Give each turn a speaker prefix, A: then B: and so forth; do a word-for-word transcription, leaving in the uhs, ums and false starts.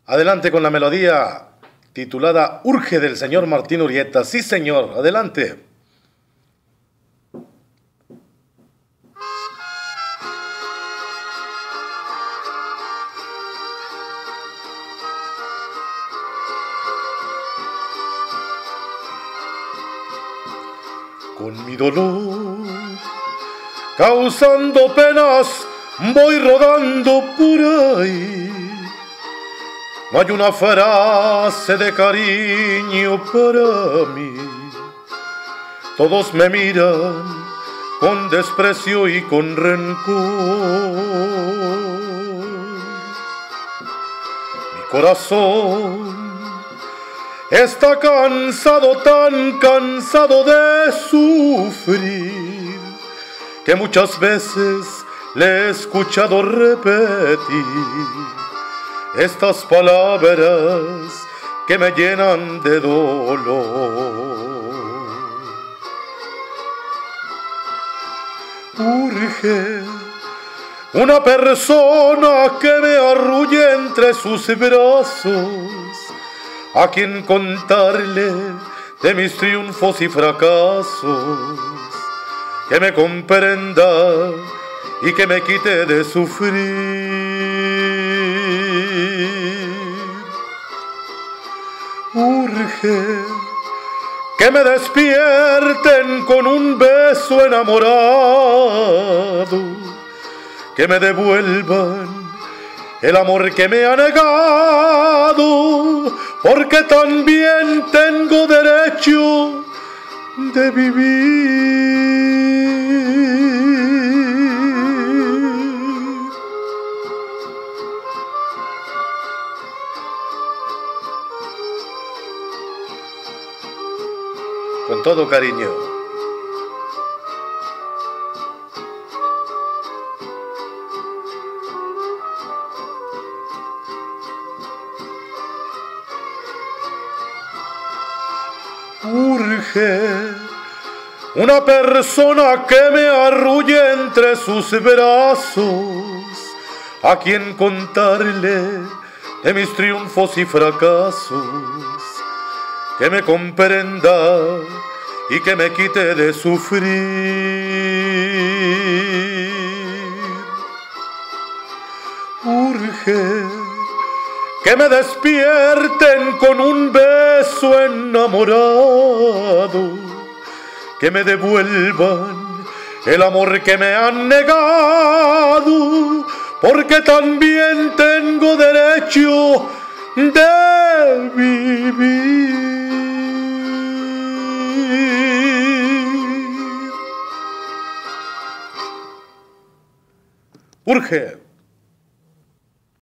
A: Adelante con la melodía titulada Urge del señor Martín Urrieta. Sí, señor, adelante. Con mi dolor, causando penas, voy rodando por ahí. No hay una frase de cariño para mí. Todos me miran con desprecio y con rencor. Mi corazón está cansado, tan cansado de sufrir, que muchas veces le he escuchado repetir estas palabras que me llenan de dolor. Urge una persona que me arrulle entre sus brazos, a quien contarle de mis triunfos y fracasos, que me comprenda y que me quite de sufrir. Urge que me despierten con un beso enamorado, que me devuelvan el amor que me ha negado, porque también tengo derecho de vivir. Con todo cariño. Urge una persona que me arrulle entre sus brazos, a quien contarle de mis triunfos y fracasos, que me comprenda y que me quite de sufrir. Urge que me despierten con un beso enamorado, que me devuelvan el amor que me han negado, porque también tengo derecho de vivir. Urge